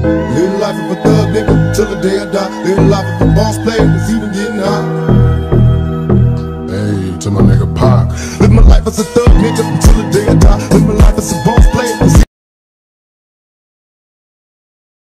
Live the life of a thug nigga till the day I die. Live the life of a boss player that's even getting high. Hey, to my nigga Pac. Live my life as a thug nigga till the day I die. Live my life as a boss